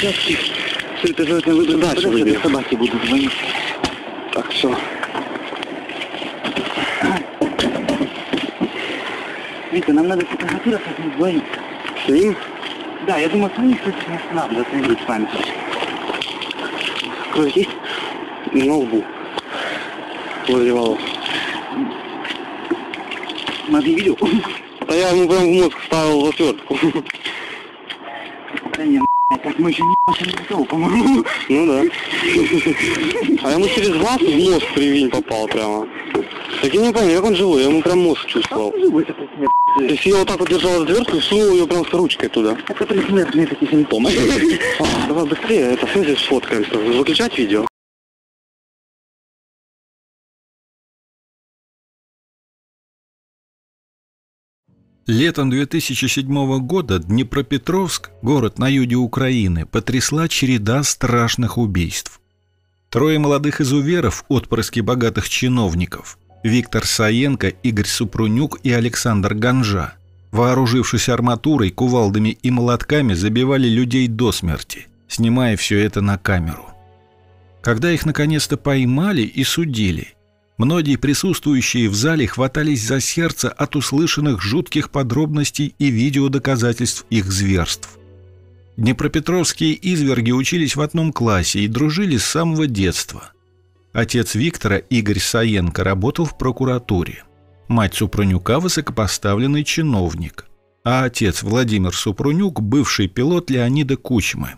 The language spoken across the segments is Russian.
участке. Все это желательно выбрать. Дальше выберем. Собаки будут звонить. Так, все. Вика, нам надо фотографироваться с ним двоим. С ним? Да, я думаю, с ним, кстати, не останавливаться, не быть с вами. Кровь есть? На лбу. Возле волос. Смотри, видел? Да я ему прям в мозг вставил отвертку. Да не, так мы еще не готовы, по-моему. Ну да. А ему через глаз в мозг привинь попал прямо. Так я не понял, как он живой, я ему прям мозг чувствовал. Живой такой смерть. То есть я вот так вот держал отвертку и сунул ее прям с ручкой туда. Это предсмертные такие симптомы. Давай быстрее, это в смысле сфоткаемся. Выключать видео? Летом 2007 года Днепропетровск, город на юге Украины, потрясла череда страшных убийств. Трое молодых изуверов, отпрыски богатых чиновников, Виктор Саенко, Игорь Супрунюк и Александр Ганжа, вооружившись арматурой, кувалдами и молотками, забивали людей до смерти, снимая все это на камеру. Когда их наконец-то поймали и судили, многие присутствующие в зале хватались за сердце от услышанных жутких подробностей и видеодоказательств их зверств. Днепропетровские изверги учились в одном классе и дружили с самого детства. Отец Виктора, Игорь Саенко, работал в прокуратуре. Мать Супрунюка – высокопоставленный чиновник, а отец Владимир Супрунюк – бывший пилот Леонида Кучмы.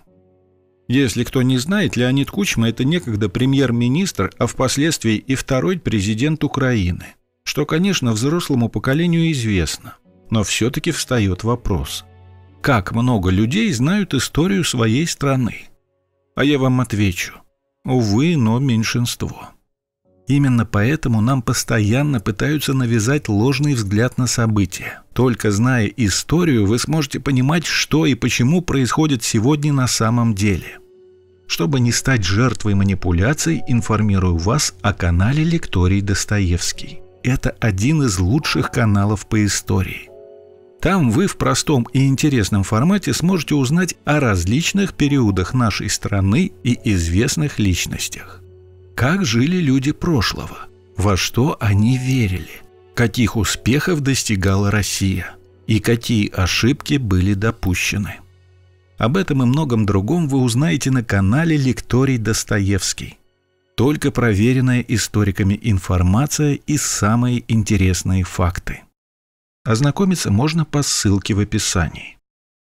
Если кто не знает, Леонид Кучма – это некогда премьер-министр, а впоследствии и второй президент Украины, что, конечно, взрослому поколению известно, но все-таки встает вопрос – как много людей знают историю своей страны? А я вам отвечу – увы, но меньшинство. Именно поэтому нам постоянно пытаются навязать ложный взгляд на события. Только зная историю, вы сможете понимать, что и почему происходит сегодня на самом деле. Чтобы не стать жертвой манипуляций, информирую вас о канале Лекторий Достоевский. Это один из лучших каналов по истории. Там вы в простом и интересном формате сможете узнать о различных периодах нашей страны и известных личностях. Как жили люди прошлого? Во что они верили? Каких успехов достигала Россия? И какие ошибки были допущены? Об этом и многом другом вы узнаете на канале Лекторий Достоевский. Только проверенная историками информация и самые интересные факты. Ознакомиться можно по ссылке в описании.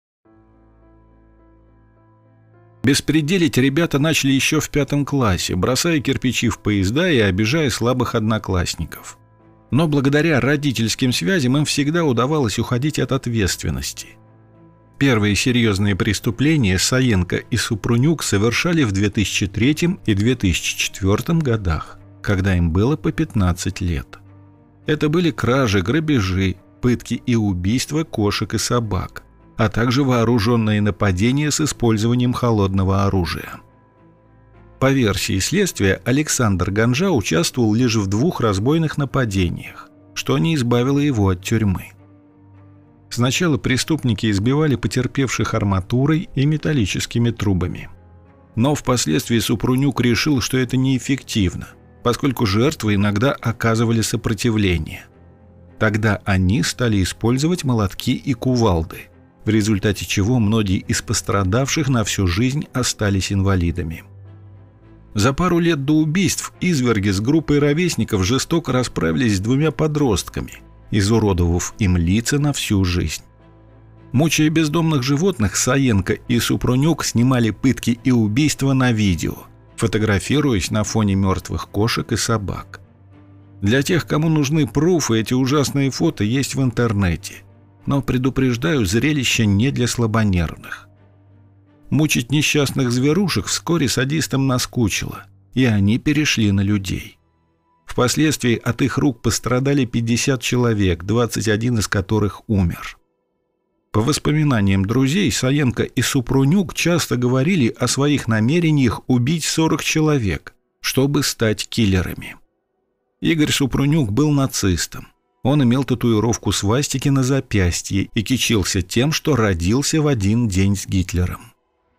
Беспределить ребята начали еще в 5 классе, бросая кирпичи в поезда и обижая слабых одноклассников. Но благодаря родительским связям им всегда удавалось уходить от ответственности. Первые серьезные преступления Саенко и Супрунюк совершали в 2003 и 2004 годах, когда им было по 15 лет. Это были кражи, грабежи, пытки и убийства кошек и собак, а также вооруженные нападения с использованием холодного оружия. По версии следствия, Александр Ганжа участвовал лишь в 2 разбойных нападениях, что не избавило его от тюрьмы. Сначала преступники избивали потерпевших арматурой и металлическими трубами. Но впоследствии Супрунюк решил, что это неэффективно, поскольку жертвы иногда оказывали сопротивление. Тогда они стали использовать молотки и кувалды, в результате чего многие из пострадавших на всю жизнь остались инвалидами. За пару лет до убийств изверги с группой ровесников жестоко расправились с 2 подростками, изуродовав им лица на всю жизнь. Мучая бездомных животных, Саенко и Супрунюк снимали пытки и убийства на видео, фотографируясь на фоне мертвых кошек и собак. Для тех, кому нужны пруфы, эти ужасные фото есть в интернете. Но предупреждаю, зрелище не для слабонервных. Мучить несчастных зверушек вскоре садистам наскучило, и они перешли на людей. Впоследствии от их рук пострадали 50 человек, 21 из которых умер. По воспоминаниям друзей, Саенко и Супрунюк часто говорили о своих намерениях убить 40 человек, чтобы стать киллерами. Игорь Супрунюк был нацистом. Он имел татуировку свастики на запястье и кичился тем, что родился в один день с Гитлером.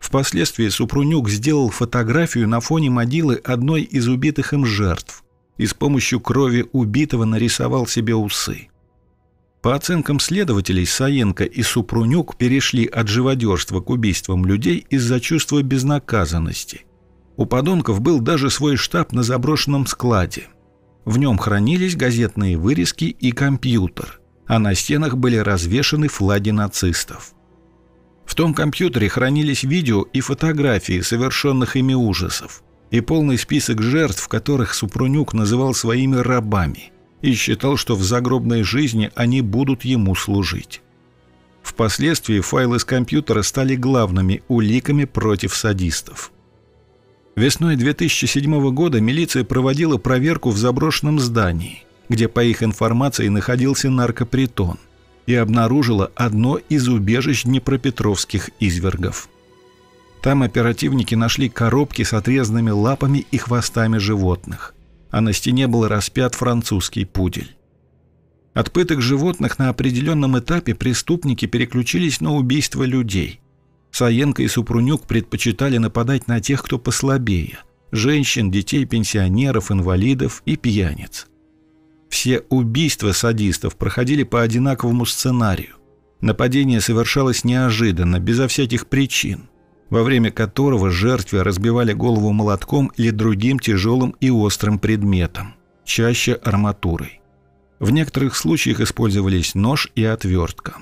Впоследствии Супрунюк сделал фотографию на фоне могилы одной из убитых им жертв и с помощью крови убитого нарисовал себе усы. По оценкам следователей, Саенко и Супрунюк перешли от живодерства к убийствам людей из-за чувства безнаказанности. У подонков был даже свой штаб на заброшенном складе. В нем хранились газетные вырезки и компьютер, а на стенах были развешаны флаги нацистов. В том компьютере хранились видео и фотографии совершенных ими ужасов и полный список жертв, которых Супрунюк называл своими рабами и считал, что в загробной жизни они будут ему служить. Впоследствии файлы с компьютера стали главными уликами против садистов. Весной 2007 года милиция проводила проверку в заброшенном здании, где, по их информации, находился наркопритон, и обнаружила одно из убежищ днепропетровских извергов. Там оперативники нашли коробки с отрезанными лапами и хвостами животных, а на стене был распят французский пудель. От пыток животных на определенном этапе преступники переключились на убийство людей. Саенко и Супрунюк предпочитали нападать на тех, кто послабее – женщин, детей, пенсионеров, инвалидов и пьяниц. Все убийства садистов проходили по одинаковому сценарию. Нападение совершалось неожиданно, безо всяких причин, во время которого жертве разбивали голову молотком или другим тяжелым и острым предметом, чаще арматурой. В некоторых случаях использовались нож и отвертка.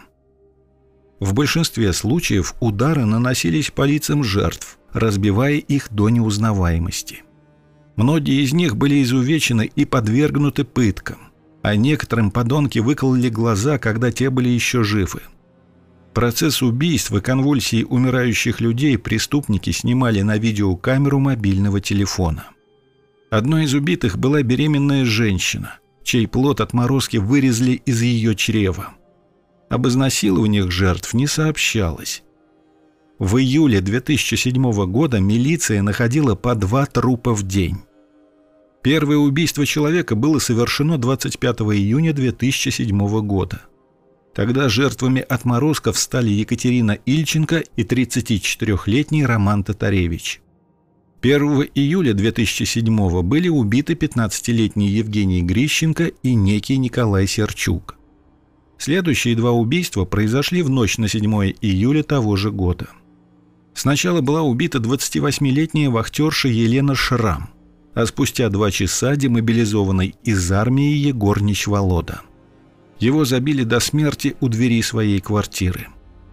В большинстве случаев удары наносились по лицам жертв, разбивая их до неузнаваемости. Многие из них были изувечены и подвергнуты пыткам, а некоторым подонки выкололи глаза, когда те были еще живы. Процесс убийств и конвульсий умирающих людей преступники снимали на видеокамеру мобильного телефона. Одной из убитых была беременная женщина, чей плод отморозки вырезали из ее чрева. Об изнасилованиях жертв не сообщалось. В июле 2007 года милиция находила по 2 трупа в день. Первое убийство человека было совершено 25 июня 2007 года. Тогда жертвами отморозков стали Екатерина Ильченко и 34-летний Роман Татаревич. 1 июля 2007 были убиты 15-летний Евгений Грищенко и некий Николай Серчук. Следующие 2 убийства произошли в ночь на 7 июля того же года. Сначала была убита 28-летняя вахтерша Елена Шрам, а спустя 2 часа демобилизованный из армии Егор Нищволода. Его забили до смерти у двери своей квартиры.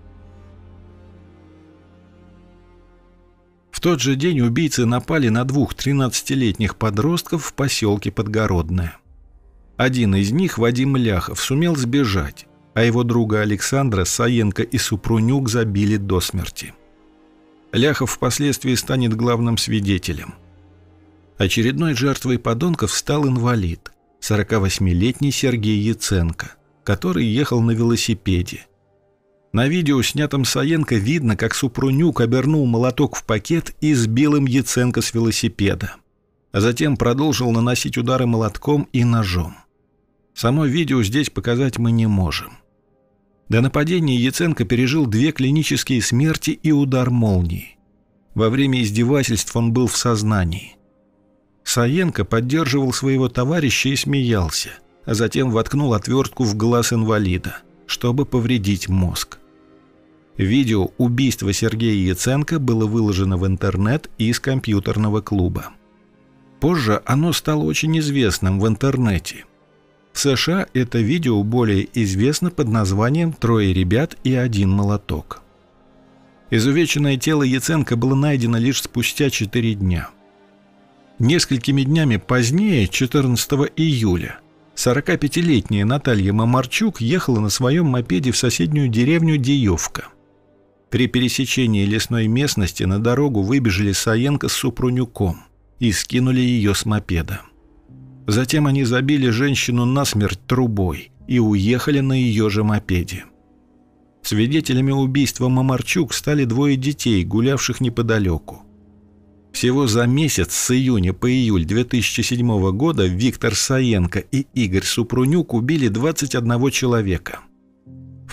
В тот же день убийцы напали на 2 13-летних подростков в поселке Подгородное. Один из них, Вадим Ляхов, сумел сбежать, а его друга Александра Саенко и Супрунюк забили до смерти. Ляхов впоследствии станет главным свидетелем. Очередной жертвой подонков стал инвалид, 48-летний Сергей Яценко, который ехал на велосипеде. На видео, снятом Саенко, видно, как Супрунюк обернул молоток в пакет и сбил им Яценко с велосипеда, а затем продолжил наносить удары молотком и ножом. Само видео здесь показать мы не можем. До нападения Яценко пережил 2 клинические смерти и удар молнии. Во время издевательств он был в сознании. Саенко поддерживал своего товарища и смеялся, а затем воткнул отвертку в глаз инвалида, чтобы повредить мозг. Видео убийства Сергея Яценко было выложено в интернет из компьютерного клуба. Позже оно стало очень известным в интернете. В США это видео более известно под названием «Трое ребят и один молоток». Изувеченное тело Яценко было найдено лишь спустя 4 дня. Несколькими днями позднее, 14 июля, 45-летняя Наталья Мамарчук ехала на своем мопеде в соседнюю деревню Деевка. При пересечении лесной местности на дорогу выбежали Саенко с Супрунюком и скинули ее с мопеда. Затем они забили женщину насмерть трубой и уехали на ее же мопеде. Свидетелями убийства Мамарчук стали 2 детей, гулявших неподалеку. Всего за месяц с июня по июль 2007 года Виктор Саенко и Игорь Супрунюк убили 21 человека. В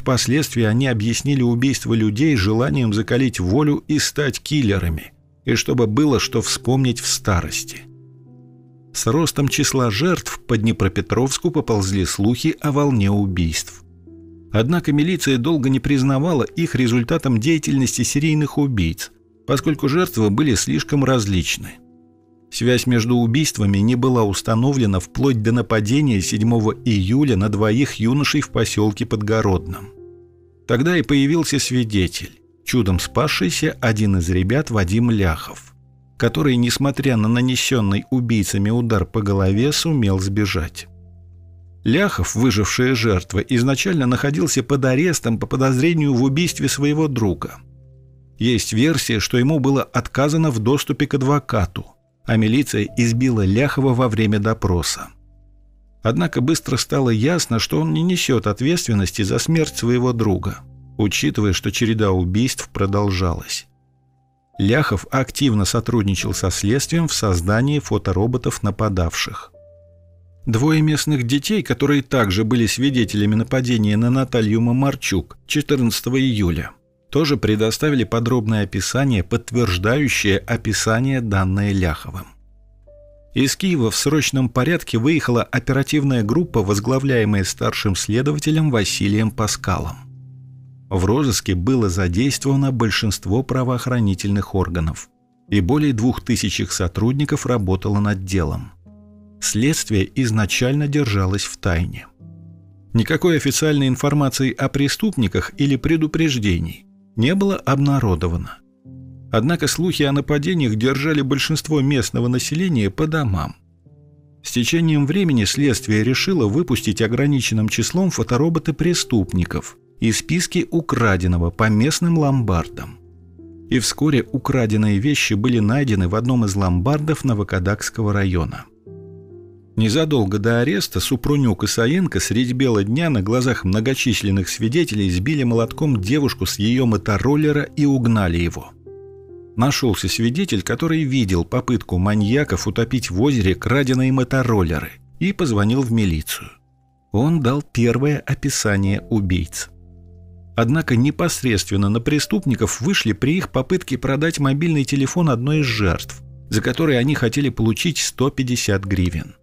впоследствии они объяснили убийство людей желанием закалить волю и стать киллерами, и чтобы было что вспомнить в старости. С ростом числа жертв по Днепропетровску поползли слухи о волне убийств. Однако милиция долго не признавала их результатом деятельности серийных убийц, поскольку жертвы были слишком различны. Связь между убийствами не была установлена вплоть до нападения 7 июля на 2 юношей в поселке Подгородном. Тогда и появился свидетель, чудом спасшийся один из ребят Вадим Ляхов, который, несмотря на нанесенный убийцами удар по голове, сумел сбежать. Ляхов, выжившая жертва, изначально находился под арестом по подозрению в убийстве своего друга. Есть версия, что ему было отказано в доступе к адвокату, а милиция избила Ляхова во время допроса. Однако быстро стало ясно, что он не несет ответственности за смерть своего друга, учитывая, что череда убийств продолжалась. Ляхов активно сотрудничал со следствием в создании фотороботов нападавших. 2 местных детей, которые также были свидетелями нападения на Наталью Мамарчук 14 июля, тоже предоставили подробное описание, подтверждающее описание, данное Ляховым. Из Киева в срочном порядке выехала оперативная группа, возглавляемая старшим следователем Василием Паскалом. В розыске было задействовано большинство правоохранительных органов, и более 2000 сотрудников работало над делом. Следствие изначально держалось в тайне. Никакой официальной информации о преступниках или предупреждений не было обнародовано. Однако слухи о нападениях держали большинство местного населения по домам. С течением времени следствие решило выпустить ограниченным числом фотороботы преступников и списки украденного по местным ломбардам. И вскоре украденные вещи были найдены в одном из ломбардов Новокадакского района. Незадолго до ареста Супрунюк и Саенко средь бела дня на глазах многочисленных свидетелей сбили молотком девушку с ее мотороллера и угнали его. Нашелся свидетель, который видел попытку маньяков утопить в озере краденые мотороллеры, и позвонил в милицию. Он дал первое описание убийц. Однако непосредственно на преступников вышли при их попытке продать мобильный телефон одной из жертв, за который они хотели получить 150 гривен.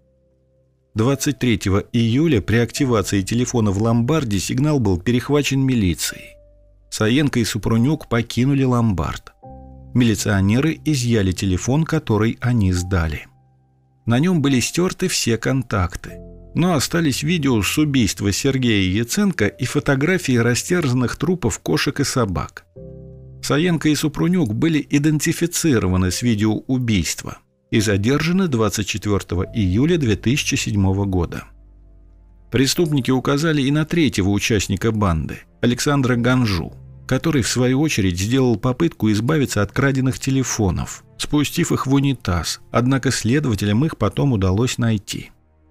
23 июля при активации телефона в ломбарде сигнал был перехвачен милицией. Саенко и Супрунюк покинули ломбард. Милиционеры изъяли телефон, который они сдали. На нем были стерты все контакты, но остались видео с убийства Сергея Яценко и фотографии растерзанных трупов кошек и собак. Саенко и Супрунюк были идентифицированы с видео убийства и задержаны 24 июля 2007 года. Преступники указали и на третьего участника банды, Александра Ганжу, который в свою очередь сделал попытку избавиться от краденных телефонов, спустив их в унитаз, однако следователям их потом удалось найти.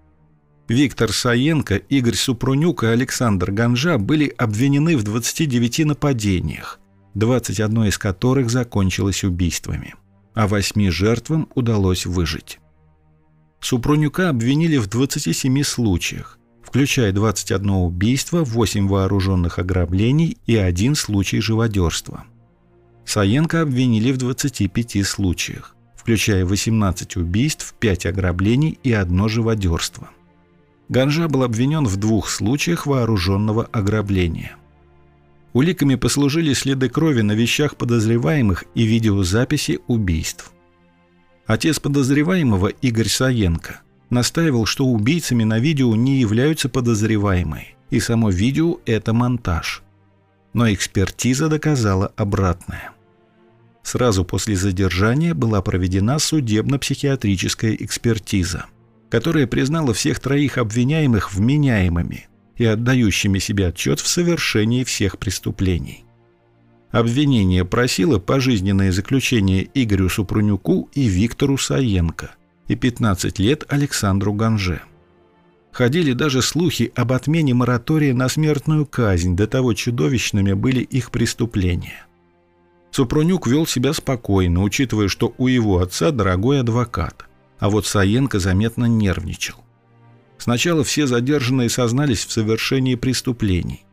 Виктор Саенко, Игорь Супрунюк и Александр Ганжа были обвинены в 29 нападениях, 21 из которых закончилось убийствами, а 8 жертвам удалось выжить. Супрунюка обвинили в 27 случаях, включая 21 убийство, 8 вооруженных ограблений и 1 случай живодерства. Саенко обвинили в 25 случаях, включая 18 убийств, 5 ограблений и 1 живодерство. Ганжа был обвинен в 2 случаях вооруженного ограбления. Уликами послужили следы крови на вещах подозреваемых и видеозаписи убийств. Отец подозреваемого, Игорь Саенко, настаивал, что убийцами на видео не являются подозреваемые, и само видео – это монтаж. Но экспертиза доказала обратное. Сразу после задержания была проведена судебно-психиатрическая экспертиза, которая признала всех 3 обвиняемых вменяемыми и отдающими себе отчет в совершении всех преступлений. Обвинение просило пожизненное заключение Игорю Супрунюку и Виктору Саенко и 15 лет Александру Ганже. Ходили даже слухи об отмене моратория на смертную казнь, до того чудовищными были их преступления. Супрунюк вел себя спокойно, учитывая, что у его отца дорогой адвокат, а вот Саенко заметно нервничал. Сначала все задержанные сознались в совершении преступлений,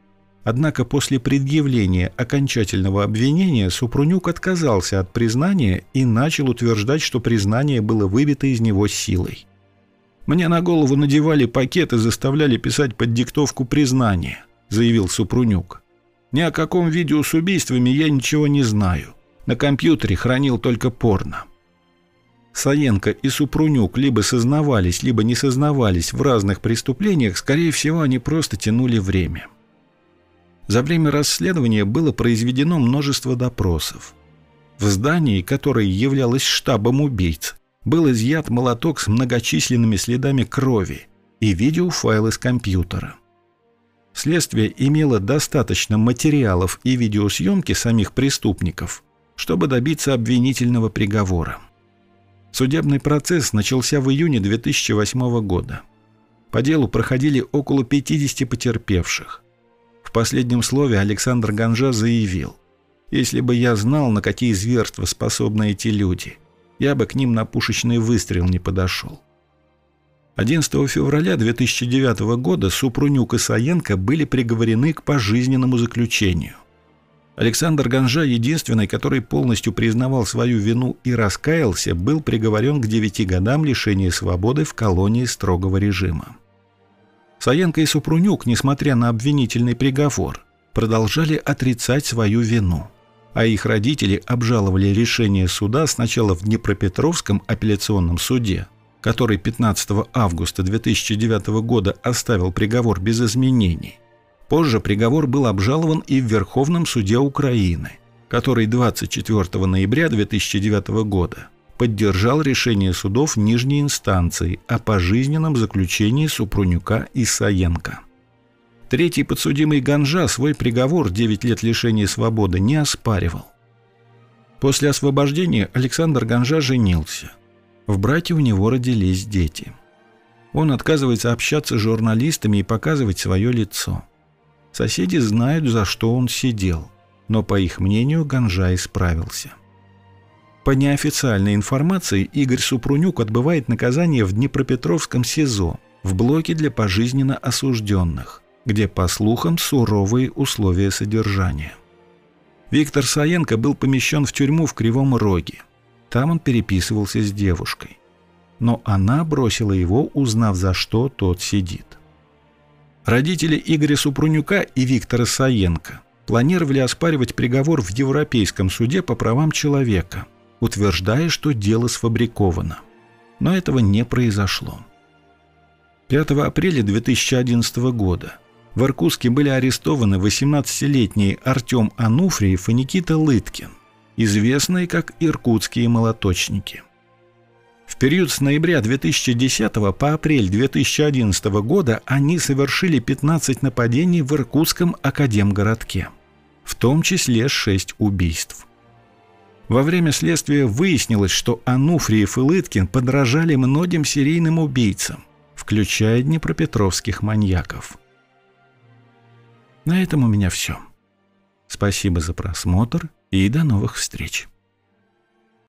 Однако после предъявления окончательного обвинения Супрунюк отказался от признания и начал утверждать, что признание было выбито из него силой. «Мне на голову надевали пакет и заставляли писать под диктовку признание», — заявил Супрунюк. «Ни о каком видео с убийствами я ничего не знаю. На компьютере хранил только порно». Саенко и Супрунюк либо сознавались, либо не сознавались в разных преступлениях, скорее всего, они просто тянули время. За время расследования было произведено множество допросов. В здании, которое являлось штабом убийц, был изъят молоток с многочисленными следами крови и видеофайл из компьютера. Следствие имело достаточно материалов и видеосъемки самих преступников, чтобы добиться обвинительного приговора. Судебный процесс начался в июне 2008 года. По делу проходили около 50 потерпевших. В последнем слове Александр Ганжа заявил: «Если бы я знал, на какие зверства способны эти люди, я бы к ним на пушечный выстрел не подошел». 11 февраля 2009 года Супрунюк и Саенко были приговорены к пожизненному заключению. Александр Ганжа, единственный, который полностью признавал свою вину и раскаялся, был приговорен к 9 годам лишения свободы в колонии строгого режима. Саенко и Супрунюк, несмотря на обвинительный приговор, продолжали отрицать свою вину, а их родители обжаловали решение суда сначала в Днепропетровском апелляционном суде, который 15 августа 2009 года оставил приговор без изменений. Позже приговор был обжалован и в Верховном суде Украины, который 24 ноября 2009 года поддержал решение судов нижней инстанции о пожизненном заключении Супрунюка и Саенко. Третий подсудимый Ганжа свой приговор 9 лет лишения свободы не оспаривал. После освобождения Александр Ганжа женился. В браке у него родились дети. Он отказывается общаться с журналистами и показывать свое лицо. Соседи знают, за что он сидел, но, по их мнению, Ганжа исправился. По неофициальной информации, Игорь Супрунюк отбывает наказание в Днепропетровском СИЗО, в блоке для пожизненно осужденных, где, по слухам, суровые условия содержания. Виктор Саенко был помещен в тюрьму в Кривом Роге. Там он переписывался с девушкой. Но она бросила его, узнав, за что тот сидит. Родители Игоря Супрунюка и Виктора Саенко планировали оспаривать приговор в Европейском суде по правам человека, утверждая, что дело сфабриковано. Но этого не произошло. 5 апреля 2011 года в Иркутске были арестованы 18-летние Артем Ануфриев и Никита Лыткин, известные как иркутские молоточники. В период с ноября 2010 по апрель 2011 года они совершили 15 нападений в Иркутском академгородке, в том числе 6 убийств. Во время следствия выяснилось, что Ануфриев и Лыткин подражали многим серийным убийцам, включая днепропетровских маньяков. На этом у меня все. Спасибо за просмотр и до новых встреч.